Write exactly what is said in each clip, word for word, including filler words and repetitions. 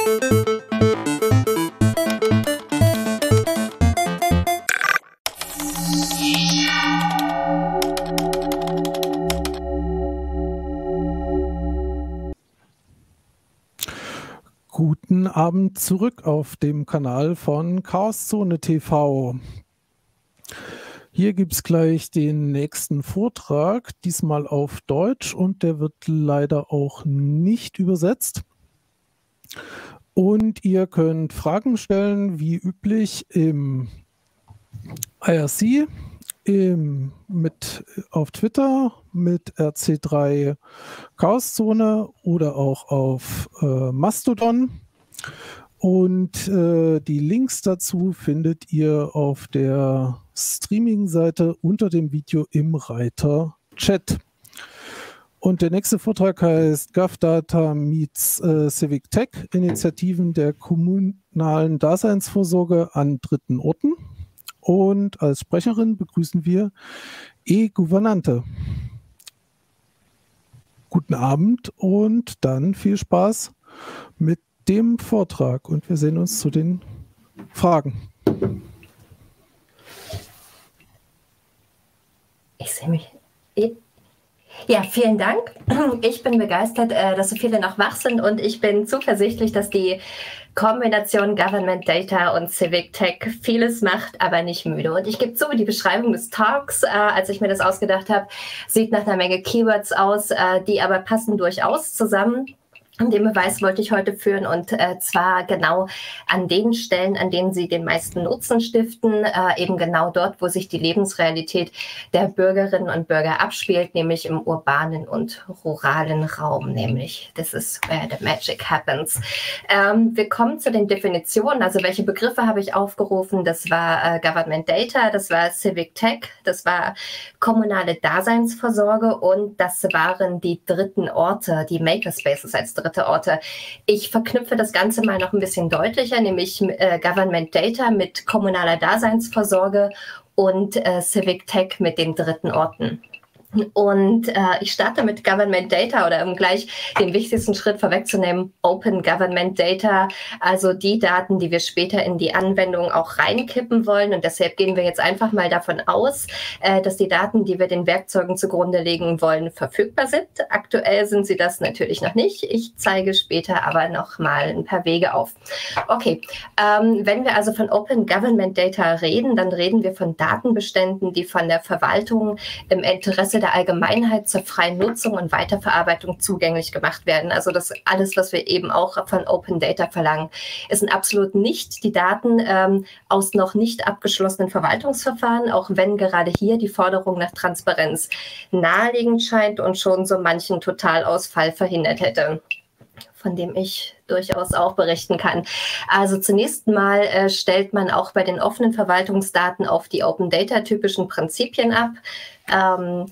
Guten Abend zurück auf dem Kanal von Chaoszone T V. Hier gibt es gleich den nächsten Vortrag, diesmal auf Deutsch, und der wird leider auch nicht übersetzt. Und ihr könnt Fragen stellen, wie üblich, im I R C, im, mit, auf Twitter mit R C drei Chaoszone oder auch auf äh, Mastodon. Und äh, die Links dazu findet ihr auf der Streaming-Seite unter dem Video im Reiter Chat. Und der nächste Vortrag heißt GovData meets äh, Civic Tech, Initiativen der kommunalen Daseinsvorsorge an dritten Orten. Und als Sprecherin begrüßen wir E-Gouvernante. Guten Abend und dann viel Spaß mit dem Vortrag. Und wir sehen uns zu den Fragen. Ich sehe mich. Ja, vielen Dank. Ich bin begeistert, dass so viele noch wach sind und ich bin zuversichtlich, dass die Kombination Government Data und Civic Tech vieles macht, aber nicht müde. Und ich gebe zu, die Beschreibung des Talks, äh, als ich mir das ausgedacht habe, sieht nach einer Menge Keywords aus, äh, die aber passen durchaus zusammen. Und den Beweis wollte ich heute führen und äh, zwar genau an den Stellen, an denen sie den meisten Nutzen stiften, äh, eben genau dort, wo sich die Lebensrealität der Bürgerinnen und Bürger abspielt, nämlich im urbanen und ruralen Raum, nämlich this is where the magic happens. Ähm, wir kommen zu den Definitionen, also welche Begriffe habe ich aufgerufen? Das war äh, Government Data, das war Civic Tech, das war kommunale Daseinsvorsorge und das waren die dritten Orte, die Makerspaces als dritte Orte. Ich verknüpfe das Ganze mal noch ein bisschen deutlicher, nämlich äh, Government Data mit kommunaler Daseinsvorsorge und äh, Civic Tech mit den dritten Orten. Und äh, ich starte mit Government Data oder um gleich den wichtigsten Schritt vorwegzunehmen, Open Government Data, also die Daten, die wir später in die Anwendung auch reinkippen wollen. Und deshalb gehen wir jetzt einfach mal davon aus, äh, dass die Daten, die wir den Werkzeugen zugrunde legen wollen, verfügbar sind. Aktuell sind sie das natürlich noch nicht. Ich zeige später aber noch mal ein paar Wege auf. Okay, ähm, wenn wir also von Open Government Data reden, dann reden wir von Datenbeständen, die von der Verwaltung im Interesse der der Allgemeinheit zur freien Nutzung und Weiterverarbeitung zugänglich gemacht werden. Also das alles, was wir eben auch von Open Data verlangen, es sind absolut nicht die Daten ähm, aus noch nicht abgeschlossenen Verwaltungsverfahren, auch wenn gerade hier die Forderung nach Transparenz naheliegend scheint und schon so manchen Totalausfall verhindert hätte, von dem ich durchaus auch berichten kann. Also zunächst mal äh, stellt man auch bei den offenen Verwaltungsdaten auf die Open Data typischen Prinzipien ab. Ähm,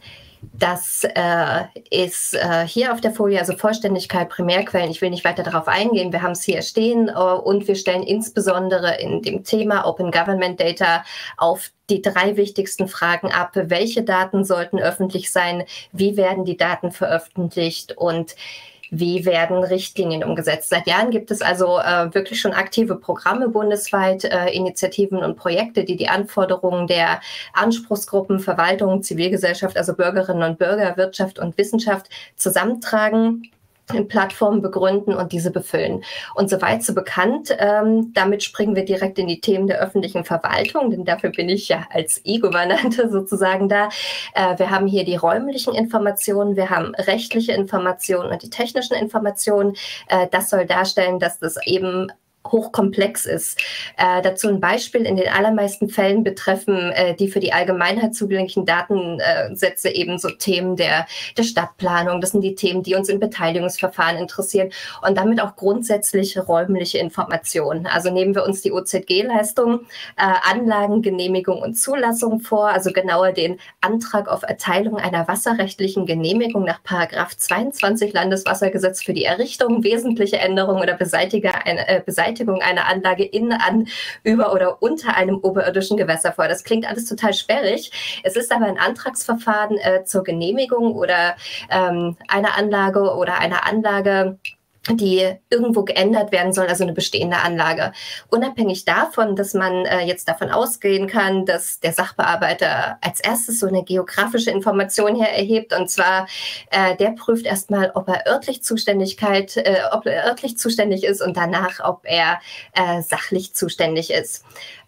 Das äh, ist äh, hier auf der Folie, also Vollständigkeit, Primärquellen. Ich will nicht weiter darauf eingehen. Wir haben es hier stehen äh, und wir stellen insbesondere in dem Thema Open Government Data auf die drei wichtigsten Fragen ab. Welche Daten sollten öffentlich sein? Wie werden die Daten veröffentlicht? Und wie werden Richtlinien umgesetzt? Seit Jahren gibt es also äh, wirklich schon aktive Programme bundesweit, äh, Initiativen und Projekte, die die Anforderungen der Anspruchsgruppen, Verwaltung, Zivilgesellschaft, also Bürgerinnen und Bürger, Wirtschaft und Wissenschaft zusammentragen, in Plattformen begründen und diese befüllen. Und soweit so bekannt, ähm, damit springen wir direkt in die Themen der öffentlichen Verwaltung, denn dafür bin ich ja als E-Gouvernante sozusagen da. Äh, wir haben hier die räumlichen Informationen, wir haben rechtliche Informationen und die technischen Informationen. Äh, das soll darstellen, dass das eben hochkomplex ist. Äh, dazu ein Beispiel: In den allermeisten Fällen betreffen äh, die für die Allgemeinheit zugänglichen Datensätze äh, eben so Themen der, der Stadtplanung. Das sind die Themen, die uns in Beteiligungsverfahren interessieren und damit auch grundsätzlich räumliche Informationen. Also nehmen wir uns die O Z G-Leistung, äh, Anlagengenehmigung und Zulassung vor, also genauer den Antrag auf Erteilung einer wasserrechtlichen Genehmigung nach Paragraph zweiundzwanzig Landeswassergesetz für die Errichtung, wesentliche Änderung oder Beseitigung einer, äh, Beseitigung einer Anlage in, an, über oder unter einem oberirdischen Gewässer vor. Das klingt alles total sperrig. Es ist aber ein Antragsverfahren äh, zur Genehmigung oder ähm, einer Anlage oder einer Anlage die irgendwo geändert werden soll, also eine bestehende Anlage. Unabhängig davon, dass man äh, jetzt davon ausgehen kann, dass der Sachbearbeiter als erstes so eine geografische Information hier erhebt, und zwar äh, der prüft erstmal, ob er örtlich Zuständigkeit, äh, ob er örtlich zuständig ist und danach, ob er äh, sachlich zuständig ist.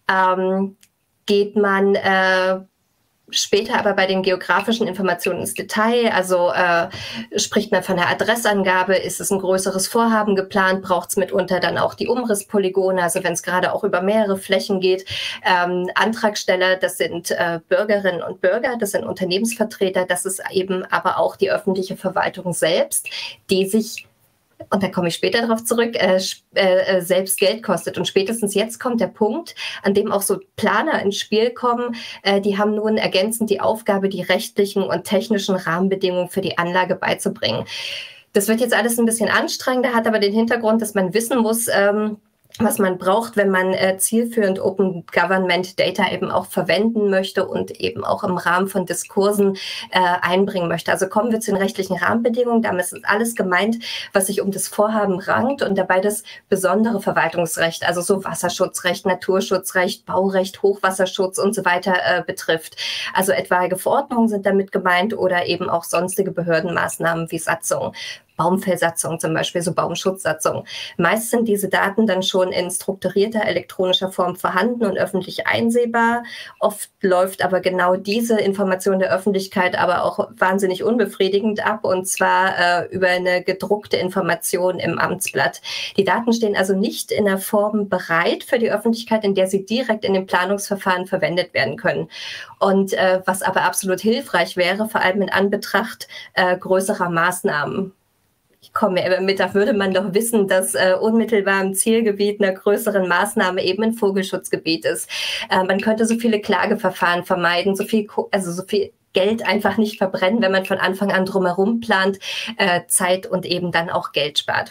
Ähm, geht man äh, später aber bei den geografischen Informationen ins Detail, also äh, spricht man von der Adressangabe, ist es ein größeres Vorhaben geplant, braucht es mitunter dann auch die Umrisspolygone, also wenn es gerade auch über mehrere Flächen geht. Ähm, Antragsteller, das sind äh, Bürgerinnen und Bürger, das sind Unternehmensvertreter, das ist eben aber auch die öffentliche Verwaltung selbst, die sich, und da komme ich später darauf zurück, äh, äh, selbst Geld kostet. Und spätestens jetzt kommt der Punkt, an dem auch so Planer ins Spiel kommen. Äh, die haben nun ergänzend die Aufgabe, die rechtlichen und technischen Rahmenbedingungen für die Anlage beizubringen. Das wird jetzt alles ein bisschen anstrengender, hat aber den Hintergrund, dass man wissen muss, ähm, was man braucht, wenn man äh, zielführend Open Government Data eben auch verwenden möchte und eben auch im Rahmen von Diskursen äh, einbringen möchte. Also kommen wir zu den rechtlichen Rahmenbedingungen. Damit ist alles gemeint, was sich um das Vorhaben rankt und dabei das besondere Verwaltungsrecht, also so Wasserschutzrecht, Naturschutzrecht, Baurecht, Hochwasserschutz und so weiter äh, betrifft. Also etwaige Verordnungen sind damit gemeint oder eben auch sonstige Behördenmaßnahmen wie Satzungen. Baumfellsatzung zum Beispiel, so Baumschutzsatzung. Meist sind diese Daten dann schon in strukturierter elektronischer Form vorhanden und öffentlich einsehbar. Oft läuft aber genau diese Information der Öffentlichkeit aber auch wahnsinnig unbefriedigend ab, und zwar äh, über eine gedruckte Information im Amtsblatt. Die Daten stehen also nicht in der Form bereit für die Öffentlichkeit, in der sie direkt in den Planungsverfahren verwendet werden können. Und äh, was aber absolut hilfreich wäre, vor allem in Anbetracht äh, größerer Maßnahmen. Ich komme immer mit, da würde man doch wissen, dass äh, unmittelbar im Zielgebiet einer größeren Maßnahme eben ein Vogelschutzgebiet ist. Äh, man könnte so viele Klageverfahren vermeiden, so viel, also so viel Geld einfach nicht verbrennen, wenn man von Anfang an drumherum plant, äh, Zeit und eben dann auch Geld spart.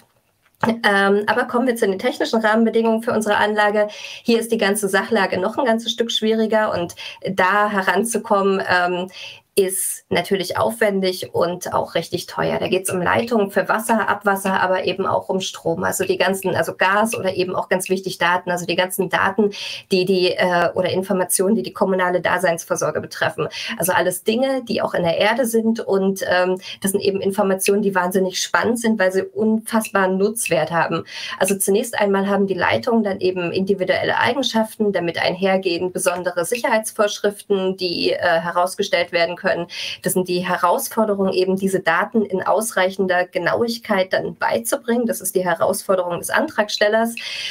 Ähm, aber kommen wir zu den technischen Rahmenbedingungen für unsere Anlage. Hier ist die ganze Sachlage noch ein ganzes Stück schwieriger, und da heranzukommen, ähm, ist natürlich aufwendig und auch richtig teuer. Da geht es um Leitungen für Wasser, Abwasser, aber eben auch um Strom. Also die ganzen, also Gas oder eben auch ganz wichtig Daten, also die ganzen Daten, die die äh, oder Informationen, die die kommunale Daseinsvorsorge betreffen. Also alles Dinge, die auch in der Erde sind, und ähm, das sind eben Informationen, die wahnsinnig spannend sind, weil sie unfassbaren Nutzwert haben. Also zunächst einmal haben die Leitungen dann eben individuelle Eigenschaften, damit einhergehen besondere Sicherheitsvorschriften, die äh, herausgestellt werden können. Können. Das sind die Herausforderungen, eben diese Daten in ausreichender Genauigkeit dann beizubringen. Das ist die Herausforderung des Antragstellers.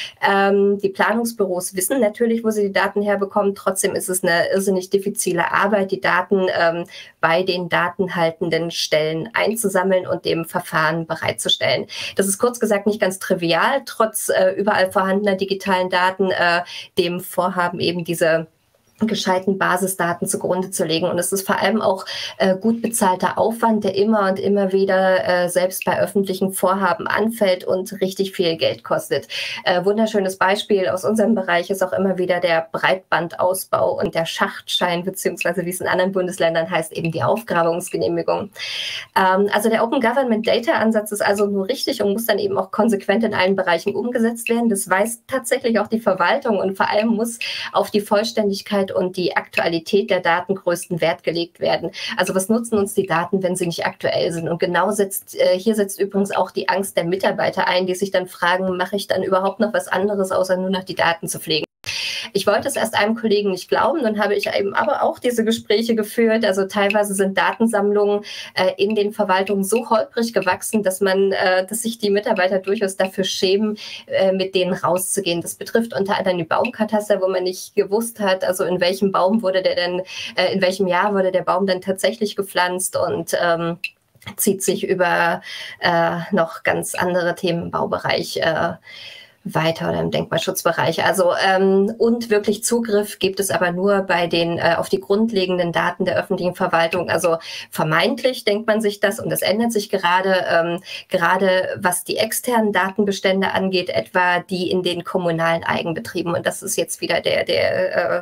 Ähm, die Planungsbüros wissen natürlich, wo sie die Daten herbekommen. Trotzdem ist es eine irrsinnig diffizile Arbeit, die Daten ähm, bei den datenhaltenden Stellen einzusammeln und dem Verfahren bereitzustellen. Das ist kurz gesagt nicht ganz trivial, trotz äh, überall vorhandener digitalen Daten, äh, dem Vorhaben eben diese gescheiten Basisdaten zugrunde zu legen. Und es ist vor allem auch äh, gut bezahlter Aufwand, der immer und immer wieder äh, selbst bei öffentlichen Vorhaben anfällt und richtig viel Geld kostet. Äh, wunderschönes Beispiel aus unserem Bereich ist auch immer wieder der Breitbandausbau und der Schachtschein, beziehungsweise wie es in anderen Bundesländern heißt, eben die Aufgrabungsgenehmigung. Ähm, also der Open Government Data Ansatz ist also nur richtig und muss dann eben auch konsequent in allen Bereichen umgesetzt werden. Das weiß tatsächlich auch die Verwaltung, und vor allem muss auf die Vollständigkeit und die Aktualität der Daten größten Wert gelegt werden. Also was nutzen uns die Daten, wenn sie nicht aktuell sind? Und genau setzt, äh, hier setzt übrigens auch die Angst der Mitarbeiter ein, die sich dann fragen, mache ich dann überhaupt noch was anderes, außer nur noch die Daten zu pflegen? Ich wollte es erst einem Kollegen nicht glauben, dann habe ich eben aber auch diese Gespräche geführt. Also teilweise sind Datensammlungen äh, in den Verwaltungen so holprig gewachsen, dass man, äh, dass sich die Mitarbeiter durchaus dafür schämen, äh, mit denen rauszugehen. Das betrifft unter anderem die Baumkataster, wo man nicht gewusst hat, also in welchem Baum wurde der denn, äh, in welchem Jahr wurde der Baum dann tatsächlich gepflanzt, und ähm, zieht sich über äh, noch ganz andere Themen im Baubereich äh, weiter oder im Denkmalschutzbereich. Also ähm, und wirklich Zugriff gibt es aber nur bei den äh, auf die grundlegenden Daten der öffentlichen Verwaltung. Also vermeintlich denkt man sich das, und das ändert sich gerade, ähm, gerade was die externen Datenbestände angeht, etwa die in den kommunalen Eigenbetrieben. Und das ist jetzt wieder der der äh,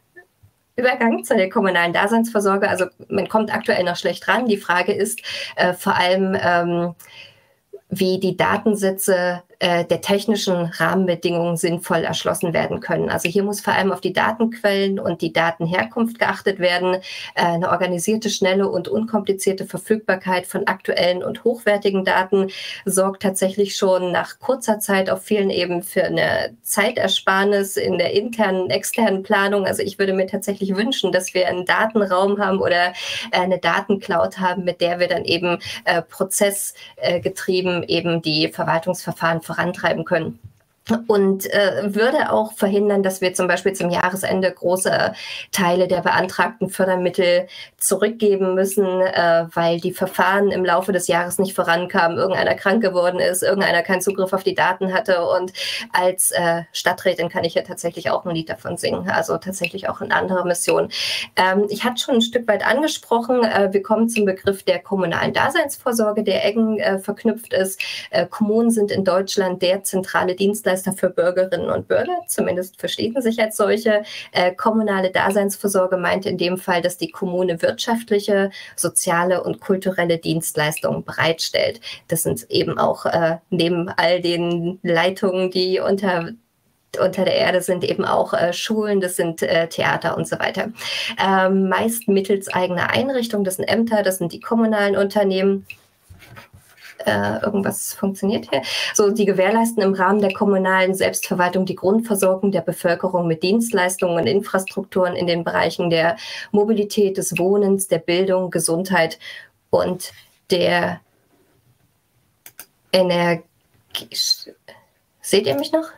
Übergang zu der kommunalen Daseinsvorsorge. Also man kommt aktuell noch schlecht ran. Die Frage ist äh, vor allem, ähm, wie die Datensätze äh, der technischen Rahmenbedingungen sinnvoll erschlossen werden können. Also hier muss vor allem auf die Datenquellen und die Datenherkunft geachtet werden. Äh, eine organisierte, schnelle und unkomplizierte Verfügbarkeit von aktuellen und hochwertigen Daten sorgt tatsächlich schon nach kurzer Zeit auf vielen Ebenen für eine Zeitersparnis in der internen, externen Planung. Also ich würde mir tatsächlich wünschen, dass wir einen Datenraum haben oder äh, eine Datencloud haben, mit der wir dann eben äh, prozessgetrieben äh, eben die Verwaltungsverfahren vorantreiben können. Und äh, würde auch verhindern, dass wir zum Beispiel zum Jahresende große Teile der beantragten Fördermittel zurückgeben müssen, äh, weil die Verfahren im Laufe des Jahres nicht vorankamen, irgendeiner krank geworden ist, irgendeiner keinen Zugriff auf die Daten hatte. Und als äh, Stadträtin kann ich ja tatsächlich auch ein Lied davon singen, also tatsächlich auch eine andere Mission. Ähm, ich hatte schon ein Stück weit angesprochen, äh, wir kommen zum Begriff der kommunalen Daseinsvorsorge, der eng äh, verknüpft ist. Äh, Kommunen sind in Deutschland der zentrale Dienstleister für Bürgerinnen und Bürger, zumindest verstehen sie sich als solche. Äh, kommunale Daseinsvorsorge meint in dem Fall, dass die Kommune wirtschaftliche, soziale und kulturelle Dienstleistungen bereitstellt. Das sind eben auch äh, neben all den Leitungen, die unter unter der Erde sind, eben auch äh, Schulen, das sind äh, Theater und so weiter. Ähm, meist mittels eigener Einrichtungen, das sind Ämter, das sind die kommunalen Unternehmen. Äh, irgendwas funktioniert hier. So, die gewährleisten im Rahmen der kommunalen Selbstverwaltung die Grundversorgung der Bevölkerung mit Dienstleistungen und Infrastrukturen in den Bereichen der Mobilität, des Wohnens, der Bildung, Gesundheit und der Energie. Seht ihr mich noch?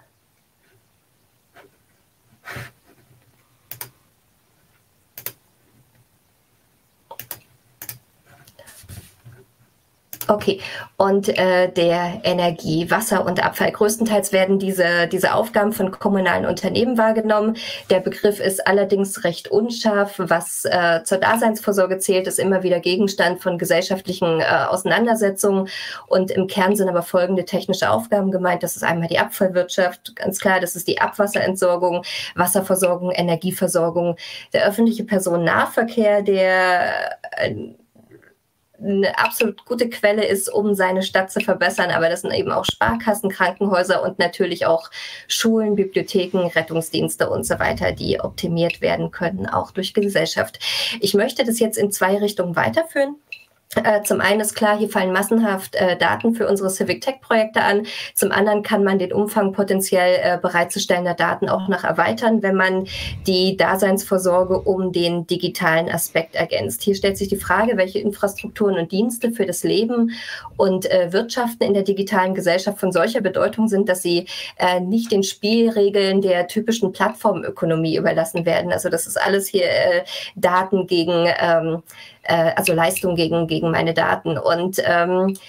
Okay, und äh, der Energie, Wasser und Abfall. Größtenteils werden diese, diese Aufgaben von kommunalen Unternehmen wahrgenommen. Der Begriff ist allerdings recht unscharf. Was äh, zur Daseinsvorsorge zählt, ist immer wieder Gegenstand von gesellschaftlichen äh, Auseinandersetzungen. Und im Kern sind aber folgende technische Aufgaben gemeint. Das ist einmal die Abfallwirtschaft, ganz klar. Das ist die Abwasserentsorgung, Wasserversorgung, Energieversorgung, der öffentliche Personennahverkehr, der äh, eine absolut gute Quelle ist, um seine Stadt zu verbessern. Aber das sind eben auch Sparkassen, Krankenhäuser und natürlich auch Schulen, Bibliotheken, Rettungsdienste und so weiter, die optimiert werden können, auch durch Gesellschaft. Ich möchte das jetzt in zwei Richtungen weiterführen. Äh, zum einen ist klar, hier fallen massenhaft äh, Daten für unsere Civic Tech Projekte an. Zum anderen kann man den Umfang potenziell äh, bereitzustellender Daten auch noch erweitern, wenn man die Daseinsvorsorge um den digitalen Aspekt ergänzt. Hier stellt sich die Frage, welche Infrastrukturen und Dienste für das Leben und äh, Wirtschaften in der digitalen Gesellschaft von solcher Bedeutung sind, dass sie äh, nicht den Spielregeln der typischen Plattformökonomie überlassen werden. Also das ist alles hier äh, Daten gegen ähm, also Leistung gegen, gegen meine Daten. Und ähm,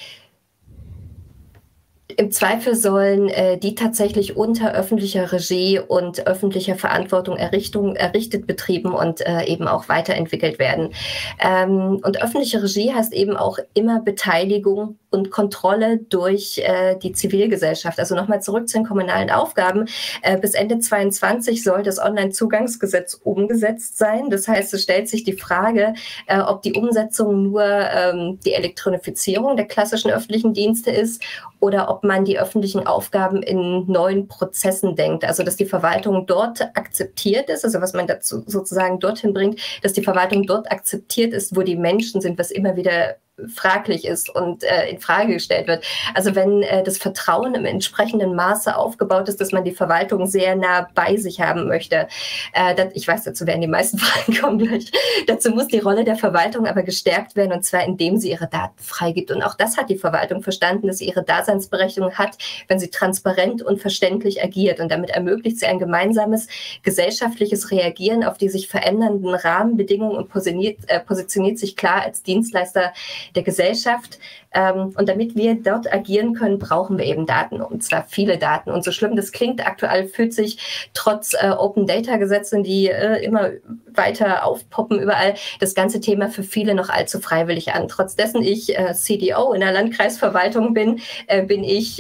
im Zweifel sollen äh, die tatsächlich unter öffentlicher Regie und öffentlicher Verantwortung Errichtung, errichtet, betrieben und äh, eben auch weiterentwickelt werden. Ähm, und öffentliche Regie heißt eben auch immer Beteiligung und Kontrolle durch äh, die Zivilgesellschaft. Also nochmal zurück zu den kommunalen Aufgaben. Äh, bis Ende zweiundzwanzig soll das Onlinezugangsgesetz umgesetzt sein. Das heißt, es stellt sich die Frage, äh, ob die Umsetzung nur ähm, die Elektronifizierung der klassischen öffentlichen Dienste ist oder ob man die öffentlichen Aufgaben in neuen Prozessen denkt. Also dass die Verwaltung dort akzeptiert ist, also was man dazu sozusagen dorthin bringt, dass die Verwaltung dort akzeptiert ist, wo die Menschen sind, was immer wieder fraglich ist und äh, in Frage gestellt wird. Also wenn äh, das Vertrauen im entsprechenden Maße aufgebaut ist, dass man die Verwaltung sehr nah bei sich haben möchte. Äh, das, ich weiß, dazu werden die meisten Fragen kommen gleich. Dazu muss die Rolle der Verwaltung aber gestärkt werden, und zwar indem sie ihre Daten freigibt. Und auch das hat die Verwaltung verstanden, dass sie ihre Daseinsberechtigung hat, wenn sie transparent und verständlich agiert. Und damit ermöglicht sie ein gemeinsames gesellschaftliches Reagieren auf die sich verändernden Rahmenbedingungen und positioniert, äh, positioniert sich klar als Dienstleister der Gesellschaft. Ähm, und damit wir dort agieren können, brauchen wir eben Daten, und zwar viele Daten. Und so schlimm das klingt, aktuell fühlt sich trotz äh, Open-Data-Gesetzen, die äh, immer weiter aufpoppen überall, das ganze Thema für viele noch allzu freiwillig an. Trotz dessen ich äh, C D O in der Landkreisverwaltung bin, äh, bin ich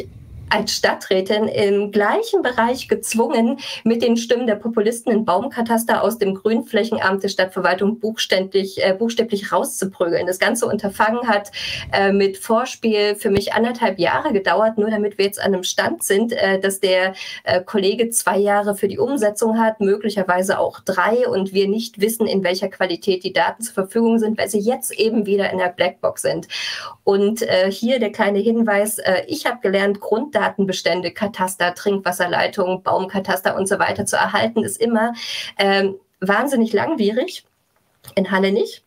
als Stadträtin im gleichen Bereich gezwungen, mit den Stimmen der Populisten in Baumkataster aus dem Grünflächenamt der Stadtverwaltung buchstäblich, äh, buchstäblich rauszuprügeln. Das ganze Unterfangen hat äh, mit Vorspiel für mich anderthalb Jahre gedauert, nur damit wir jetzt an einem Stand sind, äh, dass der äh, Kollege zwei Jahre für die Umsetzung hat, möglicherweise auch drei, und wir nicht wissen, in welcher Qualität die Daten zur Verfügung sind, weil sie jetzt eben wieder in der Blackbox sind. Und äh, hier der kleine Hinweis, äh, ich habe gelernt, Grunddaten Datenbestände, Kataster, Trinkwasserleitungen, Baumkataster und so weiter zu erhalten, ist immer ähm, wahnsinnig langwierig. In Halle nicht.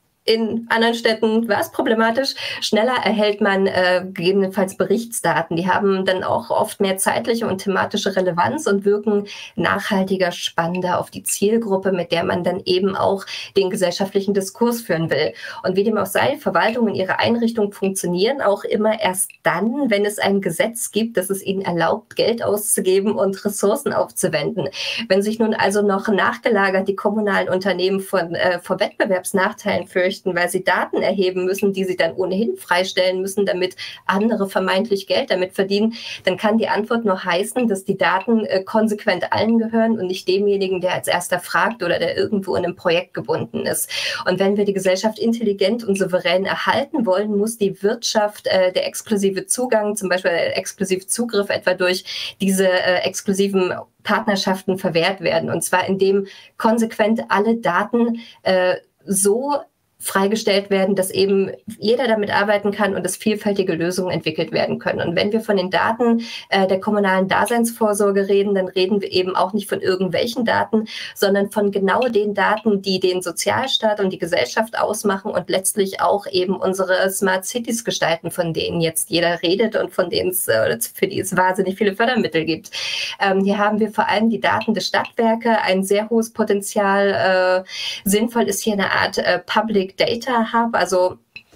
In anderen Städten war es problematisch. Schneller erhält man äh, gegebenenfalls Berichtsdaten. Die haben dann auch oft mehr zeitliche und thematische Relevanz und wirken nachhaltiger, spannender auf die Zielgruppe, mit der man dann eben auch den gesellschaftlichen Diskurs führen will. Und wie dem auch sei, Verwaltungen, ihre Einrichtungen funktionieren auch immer erst dann, wenn es ein Gesetz gibt, das es ihnen erlaubt, Geld auszugeben und Ressourcen aufzuwenden. Wenn sich nun also noch nachgelagert die kommunalen Unternehmen von, äh, vor Wettbewerbsnachteilen fürchten, weil sie Daten erheben müssen, die sie dann ohnehin freistellen müssen, damit andere vermeintlich Geld damit verdienen, dann kann die Antwort nur heißen, dass die Daten äh, konsequent allen gehören und nicht demjenigen, der als erster fragt oder der irgendwo in einem Projekt gebunden ist. Und wenn wir die Gesellschaft intelligent und souverän erhalten wollen, muss die Wirtschaft äh, der exklusive Zugang, zum Beispiel der exklusive Zugriff etwa durch diese äh, exklusiven Partnerschaften verwehrt werden. Und zwar indem konsequent alle Daten äh, so freigestellt werden, dass eben jeder damit arbeiten kann und dass vielfältige Lösungen entwickelt werden können. Und wenn wir von den Daten äh, der kommunalen Daseinsvorsorge reden, dann reden wir eben auch nicht von irgendwelchen Daten, sondern von genau den Daten, die den Sozialstaat und die Gesellschaft ausmachen und letztlich auch eben unsere Smart Cities gestalten, von denen jetzt jeder redet und von denen es, äh, für die es wahnsinnig viele Fördermittel gibt. Ähm, hier haben wir vor allem die Daten der Stadtwerke, ein sehr hohes Potenzial. Äh, sinnvoll ist hier eine Art äh, Public Data Hub, also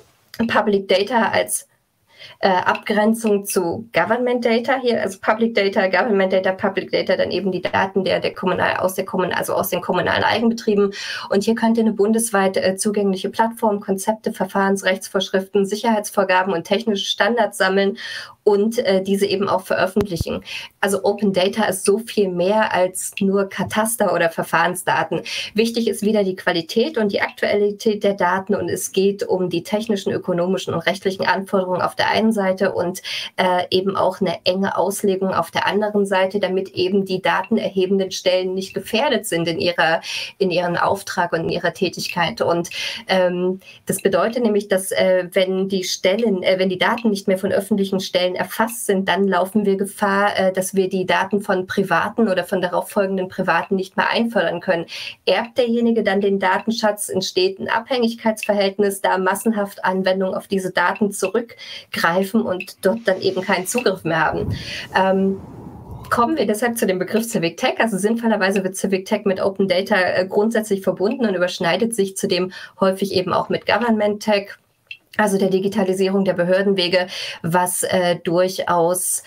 Public Data als äh, Abgrenzung zu Government Data hier, also Public Data, Government Data, Public Data, dann eben die Daten der, der kommunal, aus der Kommunal, also aus den kommunalen Eigenbetrieben. Und hier könnt ihr eine bundesweit äh, zugängliche Plattform, Konzepte, Verfahrensrechtsvorschriften, Sicherheitsvorgaben und technische Standards sammeln und äh, diese eben auch veröffentlichen. Also Open Data ist so viel mehr als nur Kataster oder Verfahrensdaten. Wichtig ist wieder die Qualität und die Aktualität der Daten, und es geht um die technischen, ökonomischen und rechtlichen Anforderungen auf der einen Seite und äh, eben auch eine enge Auslegung auf der anderen Seite, damit eben die datenerhebenden Stellen nicht gefährdet sind in ihrer, in ihren Auftrag und in ihrer Tätigkeit. Und ähm, das bedeutet nämlich, dass äh, wenn die Stellen, äh, wenn die Daten nicht mehr von öffentlichen Stellen erfasst sind, dann laufen wir Gefahr, äh, dass wir die Daten von Privaten oder von darauf folgenden Privaten nicht mehr einfordern können. Erbt derjenige dann den Datenschatz, entsteht ein Abhängigkeitsverhältnis, da massenhaft Anwendungen auf diese Daten zurückgreifen und dort dann eben keinen Zugriff mehr haben. Ähm, Kommen wir deshalb zu dem Begriff Civic Tech. Also sinnvollerweise wird Civic Tech mit Open Data äh, grundsätzlich verbunden und überschneidet sich zudem häufig eben auch mit Government Tech, also der Digitalisierung der Behördenwege, was äh, durchaus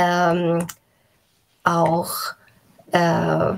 ähm, auch äh,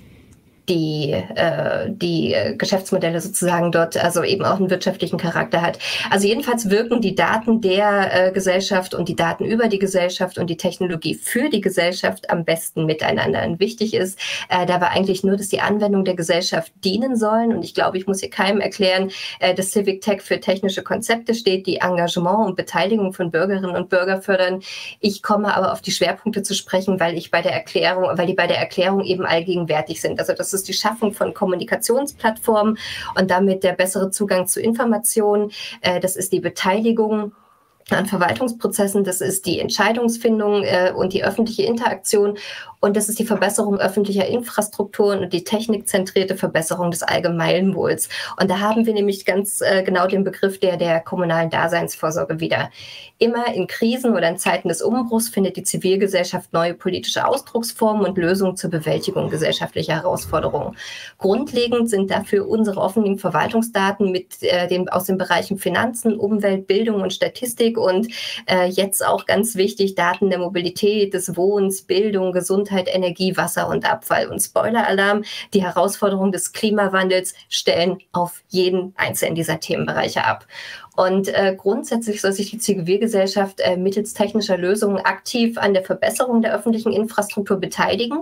die, äh, die Geschäftsmodelle sozusagen dort also eben auch einen wirtschaftlichen Charakter hat. Also jedenfalls wirken die Daten der äh, Gesellschaft und die Daten über die Gesellschaft und die Technologie für die Gesellschaft am besten miteinander. Und wichtig ist äh, dabei eigentlich nur, dass die Anwendung der Gesellschaft dienen sollen. Und ich glaube, ich muss hier keinem erklären, äh, dass Civic Tech für technische Konzepte steht, die Engagement und Beteiligung von Bürgerinnen und Bürgern fördern. Ich komme aber auf die Schwerpunkte zu sprechen, weil ich bei der Erklärung, weil die bei der Erklärung eben allgegenwärtig sind. Also das ist die Schaffung von Kommunikationsplattformen und damit der bessere Zugang zu Informationen. Das ist die Beteiligung an Verwaltungsprozessen, das ist die Entscheidungsfindung äh, und die öffentliche Interaktion, und das ist die Verbesserung öffentlicher Infrastrukturen und die technikzentrierte Verbesserung des Allgemeinwohls. Und da haben wir nämlich ganz äh, genau den Begriff der, der kommunalen Daseinsvorsorge wieder. Immer in Krisen oder in Zeiten des Umbruchs findet die Zivilgesellschaft neue politische Ausdrucksformen und Lösungen zur Bewältigung gesellschaftlicher Herausforderungen. Grundlegend sind dafür unsere offenen Verwaltungsdaten mit äh, den, aus den Bereichen Finanzen, Umwelt, Bildung und Statistik und äh, jetzt auch ganz wichtig Daten der Mobilität, des Wohnens, Bildung, Gesundheit, Gesundheit, Energie, Wasser und Abfall. Und Spoiler-Alarm, die Herausforderungen des Klimawandels stellen auf jeden einzelnen dieser Themenbereiche ab. Und äh, grundsätzlich soll sich die Zivilgesellschaft äh, mittels technischer Lösungen aktiv an der Verbesserung der öffentlichen Infrastruktur beteiligen.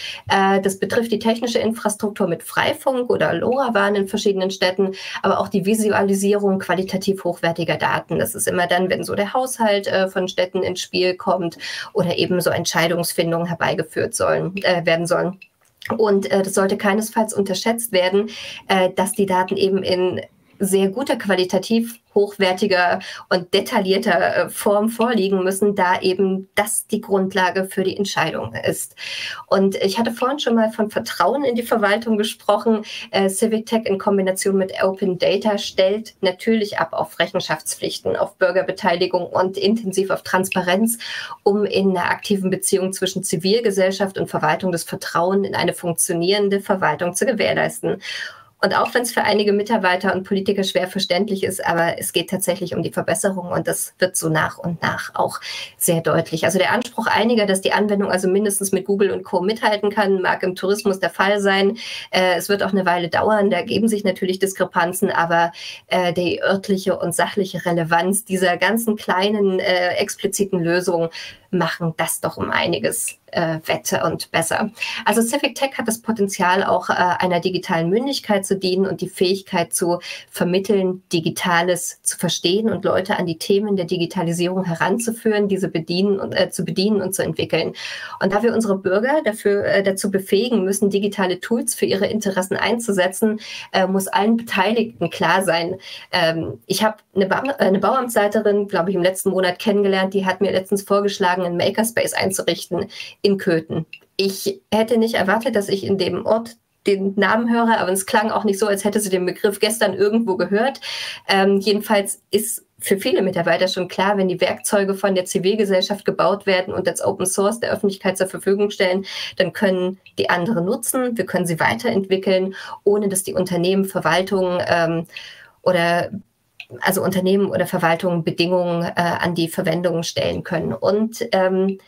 Äh, das betrifft die technische Infrastruktur mit Freifunk oder LoRaWAN in verschiedenen Städten, aber auch die Visualisierung qualitativ hochwertiger Daten. Das ist immer dann, wenn so der Haushalt äh, von Städten ins Spiel kommt oder eben so Entscheidungsfindungen herbeigeführt sollen, äh, werden sollen. Und äh, das sollte keinesfalls unterschätzt werden, äh, dass die Daten eben in sehr guter, qualitativ hochwertiger und detaillierter Form vorliegen müssen, da eben das die Grundlage für die Entscheidung ist. Und ich hatte vorhin schon mal von Vertrauen in die Verwaltung gesprochen. Äh, Civic Tech in Kombination mit Open Data stellt natürlich ab auf Rechenschaftspflichten, auf Bürgerbeteiligung und intensiv auf Transparenz, um in einer aktiven Beziehung zwischen Zivilgesellschaft und Verwaltung das Vertrauen in eine funktionierende Verwaltung zu gewährleisten. Und auch wenn es für einige Mitarbeiter und Politiker schwer verständlich ist, aber es geht tatsächlich um die Verbesserung und das wird so nach und nach auch sehr deutlich. Also der Anspruch einiger, dass die Anwendung also mindestens mit Google und Co. mithalten kann, mag im Tourismus der Fall sein. Äh, es wird auch eine Weile dauern, da ergeben sich natürlich Diskrepanzen, aber äh, die örtliche und sachliche Relevanz dieser ganzen kleinen äh, expliziten Lösungen machen das doch um einiges äh, wette und besser. Also Civic Tech hat das Potenzial, auch äh, einer digitalen Mündigkeit zu dienen und die Fähigkeit zu vermitteln, Digitales zu verstehen und Leute an die Themen der Digitalisierung heranzuführen, diese bedienen und, äh, zu bedienen und zu entwickeln. Und da wir unsere Bürger dafür, äh, dazu befähigen müssen, digitale Tools für ihre Interessen einzusetzen, äh, muss allen Beteiligten klar sein. Ähm, ich habe eine, ba eine Bauamtsleiterin, glaube ich, im letzten Monat kennengelernt, die hat mir letztens vorgeschlagen, einen Makerspace einzurichten in Köthen. Ich hätte nicht erwartet, dass ich in dem Ort den Namen höre, aber es klang auch nicht so, als hätte sie den Begriff gestern irgendwo gehört. Ähm, jedenfalls ist für viele Mitarbeiter schon klar, wenn die Werkzeuge von der Zivilgesellschaft gebaut werden und als Open Source der Öffentlichkeit zur Verfügung stellen, dann können die anderen nutzen, wir können sie weiterentwickeln, ohne dass die Unternehmen, Verwaltungen ähm, oder also Unternehmen oder Verwaltungen Bedingungen äh, an die Verwendung stellen können. Und ähm,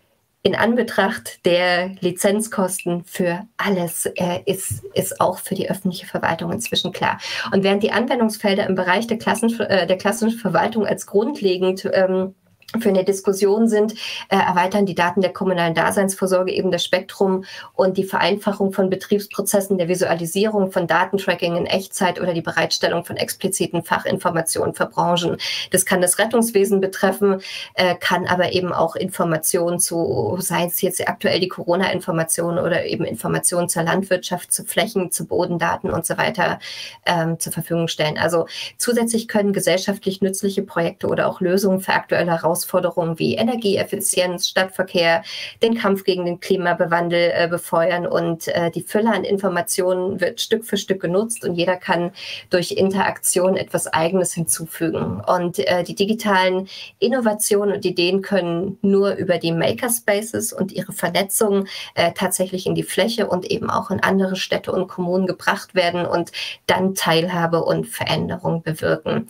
in Anbetracht der Lizenzkosten für alles äh, ist, ist auch für die öffentliche Verwaltung inzwischen klar. Und während die Anwendungsfelder im Bereich der, Klassen, äh, der klassischen Verwaltung als grundlegend ähm, für eine Diskussion sind, äh, erweitern die Daten der kommunalen Daseinsvorsorge eben das Spektrum und die Vereinfachung von Betriebsprozessen, der Visualisierung von Datentracking in Echtzeit oder die Bereitstellung von expliziten Fachinformationen für Branchen. Das kann das Rettungswesen betreffen, äh, kann aber eben auch Informationen zu, sei es jetzt aktuell die Corona-Informationen oder eben Informationen zur Landwirtschaft, zu Flächen, zu Bodendaten und so weiter ähm, zur Verfügung stellen. Also zusätzlich können gesellschaftlich nützliche Projekte oder auch Lösungen für aktuelle Herausforderungen Herausforderungen wie Energieeffizienz, Stadtverkehr, den Kampf gegen den Klimawandel äh, befeuern und äh, die Fülle an Informationen wird Stück für Stück genutzt und jeder kann durch Interaktion etwas Eigenes hinzufügen. Und äh, die digitalen Innovationen und Ideen können nur über die Makerspaces und ihre Vernetzung äh, tatsächlich in die Fläche und eben auch in andere Städte und Kommunen gebracht werden und dann Teilhabe und Veränderung bewirken.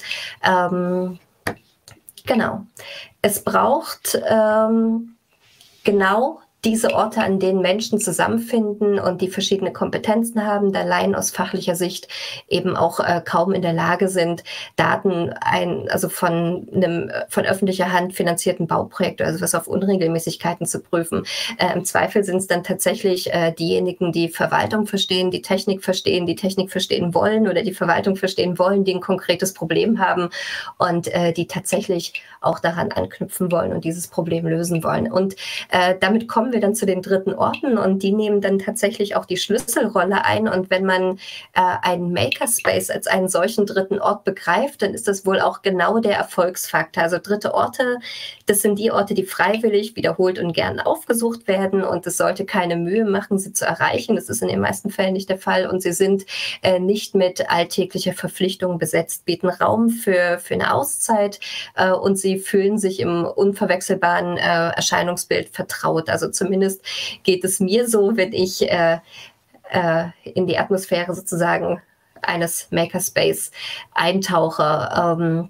Ähm, Genau. Es braucht ähm, genau diese Orte, an denen Menschen zusammenfinden und die verschiedene Kompetenzen haben, da Laien aus fachlicher Sicht eben auch äh, kaum in der Lage sind, Daten ein, also von einem von öffentlicher Hand finanzierten Bauprojekt, also was auf Unregelmäßigkeiten zu prüfen. Äh, Im Zweifel sind es dann tatsächlich äh, diejenigen, die Verwaltung verstehen, die Technik verstehen, die Technik verstehen wollen oder die Verwaltung verstehen wollen, die ein konkretes Problem haben und äh, die tatsächlich auch daran anknüpfen wollen und dieses Problem lösen wollen. Und äh, damit kommen wir dann zu den dritten Orten und die nehmen dann tatsächlich auch die Schlüsselrolle ein. Und wenn man äh, einen Makerspace als einen solchen dritten Ort begreift, dann ist das wohl auch genau der Erfolgsfaktor. Also dritte Orte, das sind die Orte, die freiwillig, wiederholt und gern aufgesucht werden und es sollte keine Mühe machen, sie zu erreichen. Das ist in den meisten Fällen nicht der Fall und sie sind äh, nicht mit alltäglicher Verpflichtung besetzt, bieten Raum für, für eine Auszeit äh, und sie fühlen sich im unverwechselbaren äh, Erscheinungsbild vertraut. Also zumindest geht es mir so, wenn ich äh, äh, in die Atmosphäre sozusagen eines Makerspace eintauche. Ähm,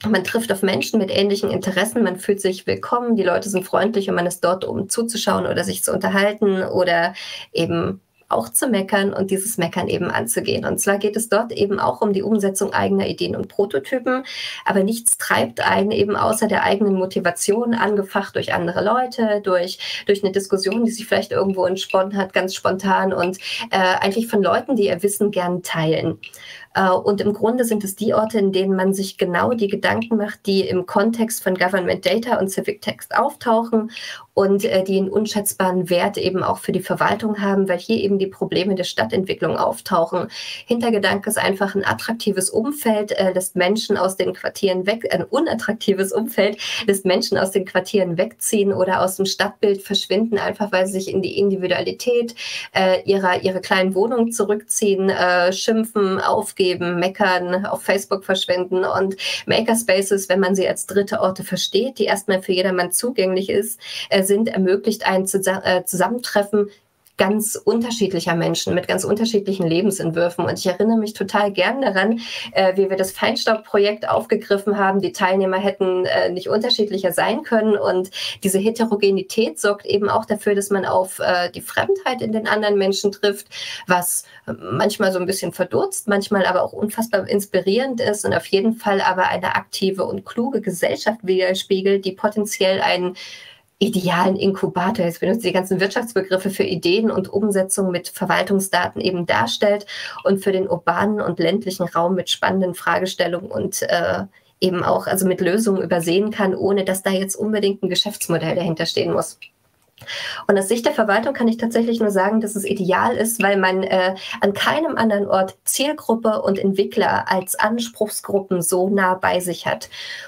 Man trifft auf Menschen mit ähnlichen Interessen, man fühlt sich willkommen, die Leute sind freundlich und man ist dort, um zuzuschauen oder sich zu unterhalten oder eben auch zu meckern und dieses Meckern eben anzugehen. Und zwar geht es dort eben auch um die Umsetzung eigener Ideen und Prototypen, aber nichts treibt einen eben außer der eigenen Motivation, angefacht durch andere Leute, durch, durch eine Diskussion, die sich vielleicht irgendwo entsponnen hat, ganz spontan und äh, eigentlich von Leuten, die ihr Wissen gern teilen. Und im Grunde sind es die Orte, in denen man sich genau die Gedanken macht, die im Kontext von Government Data und Civic Text auftauchen und äh, die einen unschätzbaren Wert eben auch für die Verwaltung haben, weil hier eben die Probleme der Stadtentwicklung auftauchen. Hintergedanke ist einfach ein attraktives Umfeld, äh, lässt Menschen aus den Quartieren weg, ein unattraktives Umfeld lässt Menschen aus den Quartieren wegziehen oder aus dem Stadtbild verschwinden, einfach weil sie sich in die Individualität äh, ihrer, ihrer kleinen Wohnung zurückziehen, äh, schimpfen, aufgeben, meckern, auf Facebook verschwinden und Makerspaces, wenn man sie als dritte Orte versteht, die erstmal für jedermann zugänglich ist, äh, sind, ermöglicht ein Zusammentreffen ganz unterschiedlicher Menschen mit ganz unterschiedlichen Lebensentwürfen. Und ich erinnere mich total gern daran, äh, wie wir das Feinstaub-Projekt aufgegriffen haben. Die Teilnehmer hätten äh, nicht unterschiedlicher sein können. Und diese Heterogenität sorgt eben auch dafür, dass man auf äh, die Fremdheit in den anderen Menschen trifft, was manchmal so ein bisschen verdutzt, manchmal aber auch unfassbar inspirierend ist und auf jeden Fall aber eine aktive und kluge Gesellschaft widerspiegelt, die potenziell einen idealen Inkubator, jetzt benutzt die ganzen Wirtschaftsbegriffe für Ideen und Umsetzung mit Verwaltungsdaten eben darstellt und für den urbanen und ländlichen Raum mit spannenden Fragestellungen und äh, eben auch also mit Lösungen übersehen kann, ohne dass da jetzt unbedingt ein Geschäftsmodell dahinter stehen muss. Und aus Sicht der Verwaltung kann ich tatsächlich nur sagen, dass es ideal ist, weil man äh, an keinem anderen Ort Zielgruppe und Entwickler als Anspruchsgruppen so nah bei sich hat.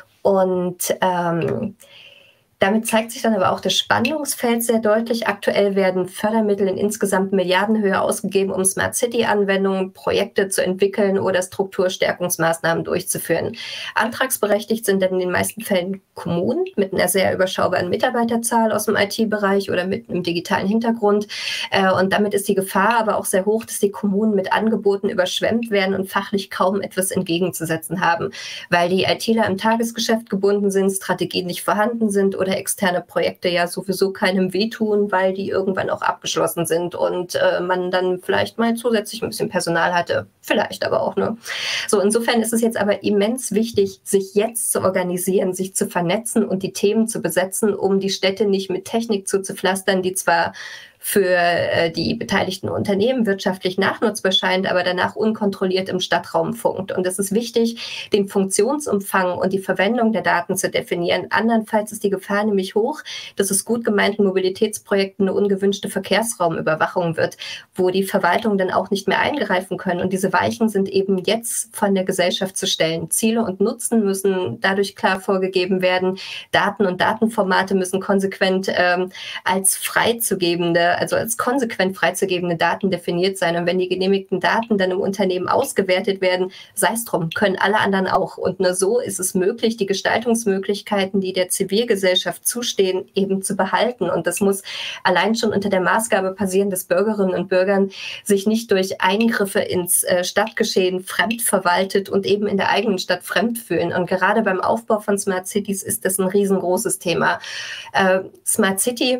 Und ähm, damit zeigt sich dann aber auch das Spannungsfeld sehr deutlich. Aktuell werden Fördermittel in insgesamt Milliardenhöhe ausgegeben, um Smart City-Anwendungen, Projekte zu entwickeln oder Strukturstärkungsmaßnahmen durchzuführen. Antragsberechtigt sind dann in den meisten Fällen Kommunen mit einer sehr überschaubaren Mitarbeiterzahl aus dem I T-Bereich oder mit einem digitalen Hintergrund. Und damit ist die Gefahr aber auch sehr hoch, dass die Kommunen mit Angeboten überschwemmt werden und fachlich kaum etwas entgegenzusetzen haben, weil die ITler im Tagesgeschäft gebunden sind, Strategien nicht vorhanden sind oder externe Projekte ja sowieso keinem wehtun, weil die irgendwann auch abgeschlossen sind und äh, man dann vielleicht mal zusätzlich ein bisschen Personal hatte. Vielleicht aber auch, ne? So, insofern ist es jetzt aber immens wichtig, sich jetzt zu organisieren, sich zu vernetzen und die Themen zu besetzen, um die Städte nicht mit Technik zuzupflastern, die zwar für äh, die beteiligten Unternehmen wirtschaftlich nachnutzbar scheint, aber danach unkontrolliert im Stadtraum funkt. Und es ist wichtig, den Funktionsumfang und die Verwendung der Daten zu definieren. Andernfalls ist die Gefahr nämlich hoch, dass es gut gemeinten Mobilitätsprojekten eine ungewünschte Verkehrsraumüberwachung wird, wo die Verwaltung dann auch nicht mehr eingreifen können. Und diese Weichen sind eben jetzt von der Gesellschaft zu stellen. Ziele und Nutzen müssen dadurch klar vorgegeben werden. Daten und Datenformate müssen konsequent ähm, als freizugebende also als konsequent freizugebende Daten definiert sein. Und wenn die genehmigten Daten dann im Unternehmen ausgewertet werden, sei es drum, können alle anderen auch. Und nur so ist es möglich, die Gestaltungsmöglichkeiten, die der Zivilgesellschaft zustehen, eben zu behalten. Und das muss allein schon unter der Maßgabe passieren, dass Bürgerinnen und Bürgern sich nicht durch Eingriffe ins äh, Stadtgeschehen fremd verwaltet und eben in der eigenen Stadt fremd fühlen. Und gerade beim Aufbau von Smart Cities ist das ein riesengroßes Thema. Äh, Smart City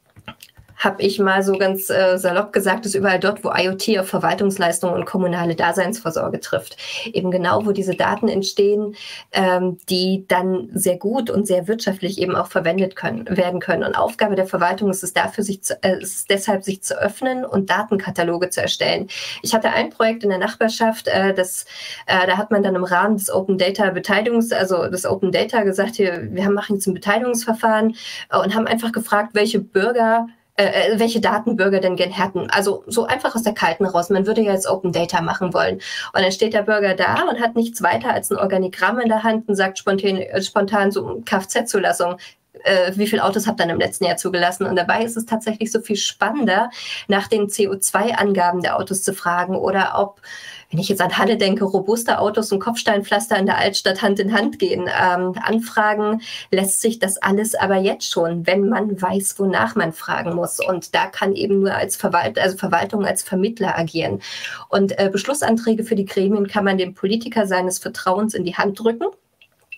habe ich mal so ganz äh, salopp gesagt, ist überall dort, wo IoT auf Verwaltungsleistungen und kommunale Daseinsvorsorge trifft. Eben genau, wo diese Daten entstehen, ähm, die dann sehr gut und sehr wirtschaftlich eben auch verwendet können, werden können. Und Aufgabe der Verwaltung ist es dafür, sich zu, äh, ist deshalb, sich zu öffnen und Datenkataloge zu erstellen. Ich hatte ein Projekt in der Nachbarschaft, äh, das, äh, da hat man dann im Rahmen des Open Data Beteiligungs, also des Open Data gesagt, hier, wir machen jetzt ein Beteiligungsverfahren äh, und haben einfach gefragt, welche Bürger Äh, welche Daten Bürger denn gern hätten. Also so einfach aus der Kalten raus. Man würde ja jetzt Open Data machen wollen. Und dann steht der Bürger da und hat nichts weiter als ein Organigramm in der Hand und sagt spontan, äh, spontan so Kfz-Zulassung. Äh, wie viele Autos habt ihr im letzten Jahr zugelassen? Und dabei ist es tatsächlich so viel spannender, nach den C O zwei Angaben der Autos zu fragen oder ob, wenn ich jetzt an Halle denke, robuste Autos und Kopfsteinpflaster in der Altstadt Hand in Hand gehen. Ähm, anfragen lässt sich das alles aber jetzt schon, wenn man weiß, wonach man fragen muss. Und da kann eben nur als Verwalt also Verwaltung als Vermittler agieren. Und äh, Beschlussanträge für die Gremien kann man dem Politiker seines Vertrauens in die Hand drücken.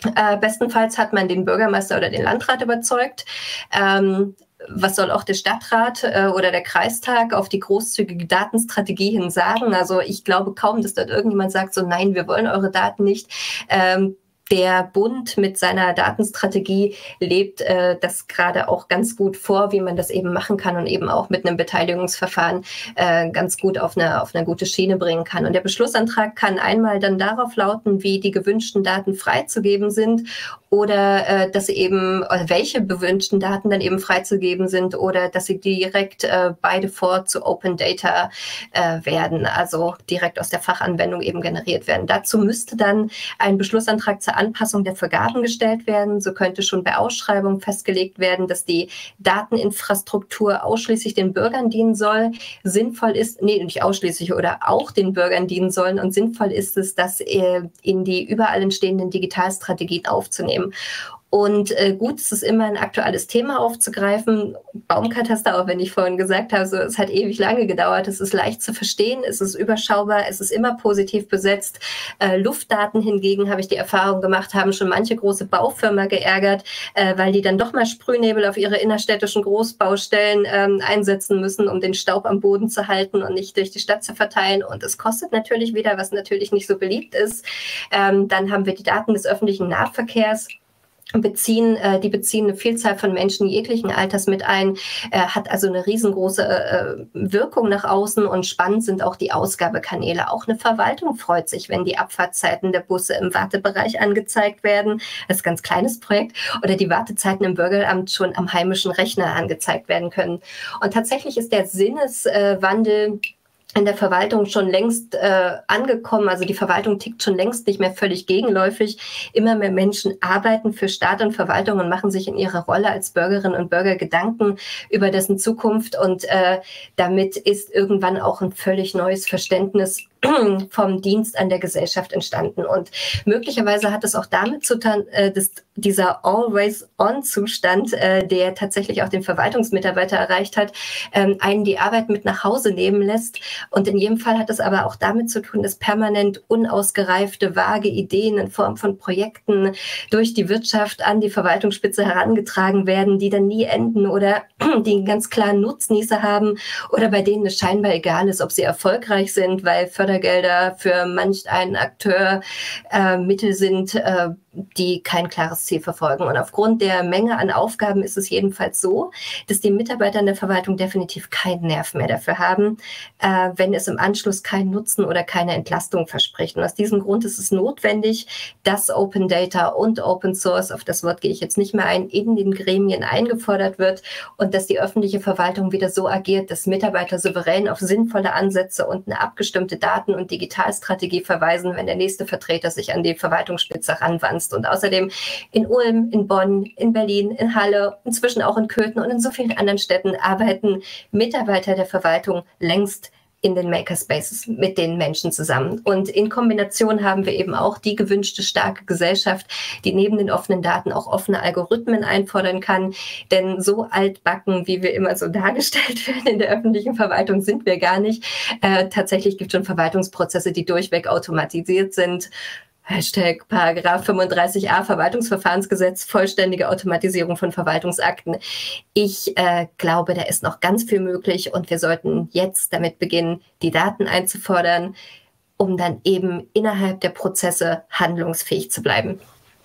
Äh, bestenfalls hat man den Bürgermeister oder den Landrat überzeugt. Ähm, was soll auch der Stadtrat äh, oder der Kreistag auf die großzügige Datenstrategie hin sagen? Also ich glaube kaum, dass dort irgendjemand sagt, so nein, wir wollen eure Daten nicht. Ähm, Der Bund mit seiner Datenstrategie lebt äh, das gerade auch ganz gut vor, wie man das eben machen kann und eben auch mit einem Beteiligungsverfahren äh, ganz gut auf eine, auf eine gute Schiene bringen kann. Und der Beschlussantrag kann einmal dann darauf lauten, wie die gewünschten Daten freizugeben sind oder äh, dass sie eben, oder welche gewünschten Daten dann eben freizugeben sind oder dass sie direkt äh, by default zu Open Data äh, werden, also direkt aus der Fachanwendung eben generiert werden. Dazu müsste dann ein Beschlussantrag zur Anpassung der Vergaben gestellt werden. So könnte schon bei Ausschreibungen festgelegt werden, dass die Dateninfrastruktur ausschließlich den Bürgern dienen soll. Sinnvoll ist, nee, nicht ausschließlich oder auch den Bürgern dienen sollen. Und sinnvoll ist es, das äh, in die überall entstehenden Digitalstrategien aufzunehmen. Und äh, gut, es ist immer ein aktuelles Thema aufzugreifen. Baumkataster, auch wenn ich vorhin gesagt habe, so, es hat ewig lange gedauert. Es ist leicht zu verstehen, es ist überschaubar, es ist immer positiv besetzt. Äh, Luftdaten hingegen, habe ich die Erfahrung gemacht, haben schon manche große Baufirma geärgert, äh, weil die dann doch mal Sprühnebel auf ihre innerstädtischen Großbaustellen ähm, einsetzen müssen, um den Staub am Boden zu halten und nicht durch die Stadt zu verteilen. Und es kostet natürlich wieder, was natürlich nicht so beliebt ist. Ähm, dann haben wir die Daten des öffentlichen Nahverkehrs. Beziehen, äh, die beziehen eine Vielzahl von Menschen jeglichen Alters mit ein, äh, hat also eine riesengroße äh, Wirkung nach außen und spannend sind auch die Ausgabekanäle. Auch eine Verwaltung freut sich, wenn die Abfahrtzeiten der Busse im Wartebereich angezeigt werden. Das ist ein ganz kleines Projekt. Oder die Wartezeiten im Bürgeramt schon am heimischen Rechner angezeigt werden können. Und tatsächlich ist der Sinneswandel in der Verwaltung schon längst äh, angekommen. Also die Verwaltung tickt schon längst nicht mehr völlig gegenläufig. Immer mehr Menschen arbeiten für Staat und Verwaltung und machen sich in ihrer Rolle als Bürgerinnen und Bürger Gedanken über dessen Zukunft. Und äh, damit ist irgendwann auch ein völlig neues Verständnis vom Dienst an der Gesellschaft entstanden. Und möglicherweise hat es auch damit zu tun, äh, dass dieser Always-on-Zustand, äh, der tatsächlich auch den Verwaltungsmitarbeiter erreicht hat, ähm, einen die Arbeit mit nach Hause nehmen lässt. Und in jedem Fall hat es aber auch damit zu tun, dass permanent unausgereifte, vage Ideen in Form von Projekten durch die Wirtschaft an die Verwaltungsspitze herangetragen werden, die dann nie enden oder die einen ganz klaren Nutznießer haben oder bei denen es scheinbar egal ist, ob sie erfolgreich sind, weil Fördergelder für manch einen Akteur äh, Mittel sind, äh, die kein klares Ziel verfolgen. Und aufgrund der Menge an Aufgaben ist es jedenfalls so, dass die Mitarbeiter in der Verwaltung definitiv keinen Nerv mehr dafür haben, äh, wenn es im Anschluss keinen Nutzen oder keine Entlastung verspricht. Und aus diesem Grund ist es notwendig, dass Open Data und Open Source, auf das Wort gehe ich jetzt nicht mehr ein, in den Gremien eingefordert wird und dass die öffentliche Verwaltung wieder so agiert, dass Mitarbeiter souverän auf sinnvolle Ansätze und eine abgestimmte Daten- und Digitalstrategie verweisen, wenn der nächste Vertreter sich an die Verwaltungsspitze ranwandt. Und außerdem in Ulm, in Bonn, in Berlin, in Halle, inzwischen auch in Köthen und in so vielen anderen Städten arbeiten Mitarbeiter der Verwaltung längst in den Makerspaces mit den Menschen zusammen. Und in Kombination haben wir eben auch die gewünschte starke Gesellschaft, die neben den offenen Daten auch offene Algorithmen einfordern kann. Denn so altbacken, wie wir immer so dargestellt werden in der öffentlichen Verwaltung, sind wir gar nicht. Äh, tatsächlich gibt es schon Verwaltungsprozesse, die durchweg automatisiert sind. Hashtag Paragraph fünfunddreißig a Verwaltungsverfahrensgesetz, vollständige Automatisierung von Verwaltungsakten. Ich äh, glaube, da ist noch ganz viel möglich und wir sollten jetzt damit beginnen, die Daten einzufordern, um dann eben innerhalb der Prozesse handlungsfähig zu bleiben.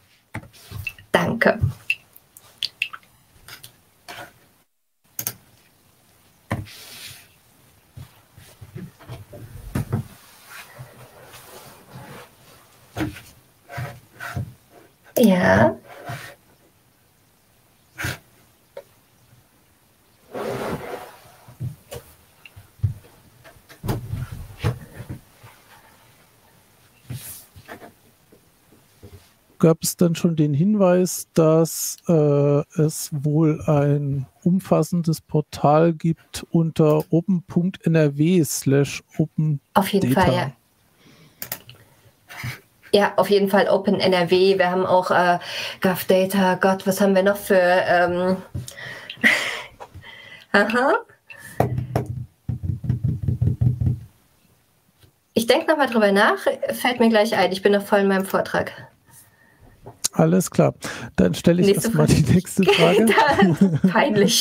Danke. Ja. Gab es dann schon den Hinweis, dass äh, es wohl ein umfassendes Portal gibt unter open punkt n r w slash open Auf jeden data. Fall, ja. Ja, auf jeden Fall Open N R W. Wir haben auch äh, GovData. Gott, was haben wir noch für... Ähm Aha. Ich denke nochmal drüber nach. Fällt mir gleich ein. Ich bin noch voll in meinem Vortrag. Alles klar. Dann stelle ich erstmal die nächste Frage. Peinlich.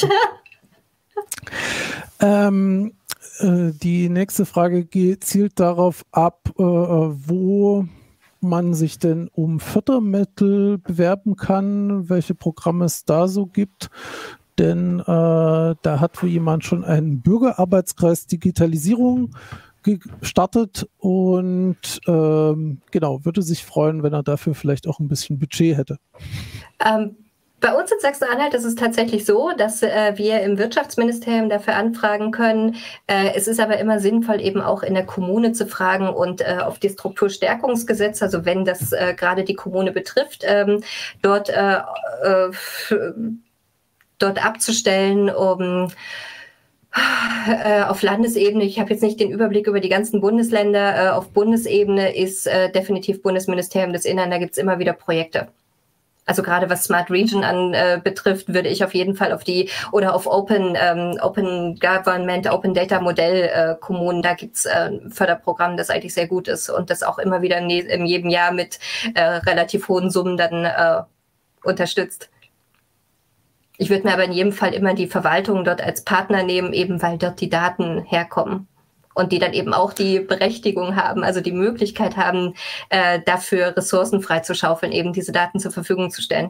ähm, äh, die nächste Frage geht, zielt darauf ab, äh, wo man sich denn um Fördermittel bewerben kann, welche Programme es da so gibt. Denn äh, da hat wohl jemand schon einen Bürgerarbeitskreis Digitalisierung gestartet und ähm, genau, würde sich freuen, wenn er dafür vielleicht auch ein bisschen Budget hätte. Ähm, bei uns in Sachsen-Anhalt ist es tatsächlich so, dass äh, wir im Wirtschaftsministerium dafür anfragen können. Äh, es ist aber immer sinnvoll, eben auch in der Kommune zu fragen und äh, auf die Strukturstärkungsgesetz, also wenn das äh, gerade die Kommune betrifft, ähm, dort, äh, äh, dort abzustellen, um auf Landesebene, ich habe jetzt nicht den Überblick über die ganzen Bundesländer, auf Bundesebene ist definitiv Bundesministerium des Innern, da gibt es immer wieder Projekte. Also gerade was Smart Region an äh, betrifft, würde ich auf jeden Fall auf die, oder auf Open, ähm, Open Government, Open Data Modell äh, Kommunen, da gibt's äh, ein Förderprogramm, das eigentlich sehr gut ist und das auch immer wieder in, in jedem Jahr mit äh, relativ hohen Summen dann äh, unterstützt. Ich würde mir aber in jedem Fall immer die Verwaltung dort als Partner nehmen, eben weil dort die Daten herkommen und die dann eben auch die Berechtigung haben, also die Möglichkeit haben, äh, dafür Ressourcen freizuschaufeln, eben diese Daten zur Verfügung zu stellen.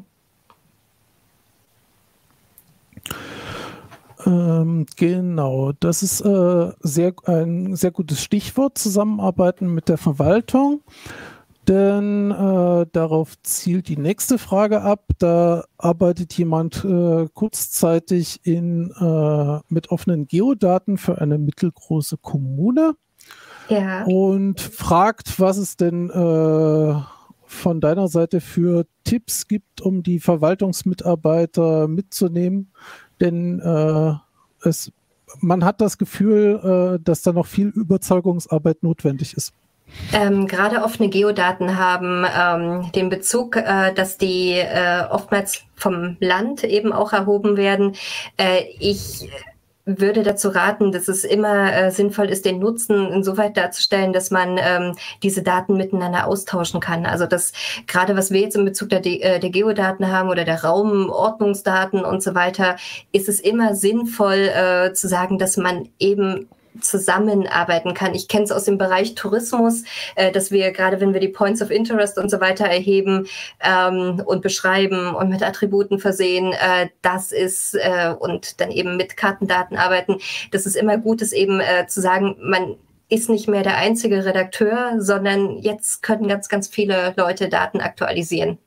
Ähm, genau, das ist äh, sehr, ein sehr gutes Stichwort, Zusammenarbeiten mit der Verwaltung. Denn äh, darauf zielt die nächste Frage ab. Da arbeitet jemand äh, kurzzeitig in, äh, mit offenen Geodaten für eine mittelgroße Kommune ja. und fragt, was es denn äh, von deiner Seite für Tipps gibt, um die Verwaltungsmitarbeiter mitzunehmen. Denn äh, es, man hat das Gefühl, äh, dass da noch viel Überzeugungsarbeit notwendig ist. Ähm, gerade offene Geodaten haben ähm, den Bezug, äh, dass die äh, oftmals vom Land eben auch erhoben werden. Äh, ich würde dazu raten, dass es immer äh, sinnvoll ist, den Nutzen insoweit darzustellen, dass man ähm, diese Daten miteinander austauschen kann. Also das gerade, was wir jetzt in Bezug der, äh, der Geodaten haben oder der Raumordnungsdaten und so weiter, ist es immer sinnvoll äh, zu sagen, dass man eben zusammenarbeiten kann. Ich kenne es aus dem Bereich Tourismus, äh, dass wir gerade, wenn wir die Points of Interest und so weiter erheben ähm, und beschreiben und mit Attributen versehen, äh, das ist äh, und dann eben mit Kartendaten arbeiten, dass es immer gut ist, eben äh, zu sagen, man ist nicht mehr der einzige Redakteur, sondern jetzt können ganz, ganz viele Leute Daten aktualisieren.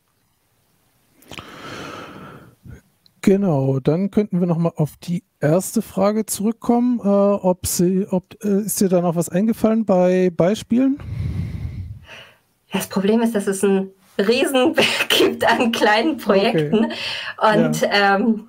Genau, dann könnten wir nochmal auf die erste Frage zurückkommen. Äh, ob sie, ob, äh, ist dir da noch was eingefallen bei Beispielen? Das Problem ist, dass es ein Riesenberg gibt an kleinen Projekten. Okay. Und ja. ähm,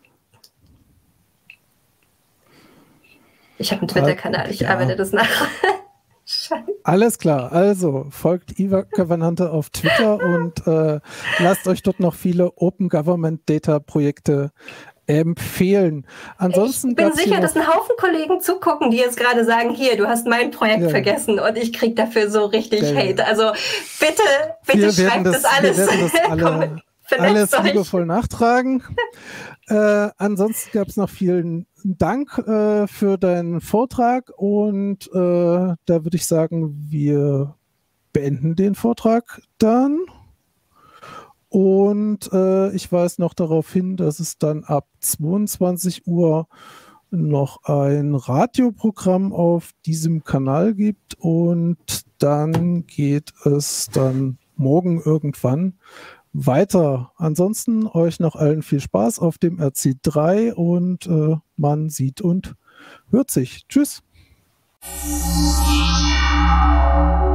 ich habe einen Twitter-Kanal, ich ja. arbeite das nach. Alles klar, also folgt eGovernante auf Twitter und äh, lasst euch dort noch viele Open Government Data Projekte empfehlen. Ansonsten ich bin sicher, dass ein Haufen Kollegen zugucken, die jetzt gerade sagen, hier, du hast mein Projekt ja. vergessen und ich kriege dafür so richtig ja, Hate. Also bitte, bitte schreibt das, das alles. Wir werden das alle, alles liebevoll nachtragen. Äh, ansonsten gab es noch vielen Dank äh, für deinen Vortrag und äh, da würde ich sagen, wir beenden den Vortrag dann. Und äh, ich weise noch darauf hin, dass es dann ab zweiundzwanzig Uhr noch ein Radioprogramm auf diesem Kanal gibt und dann geht es dann morgen irgendwann weiter. Ansonsten euch noch allen viel Spaß auf dem R C drei und äh, man sieht und hört sich. Tschüss.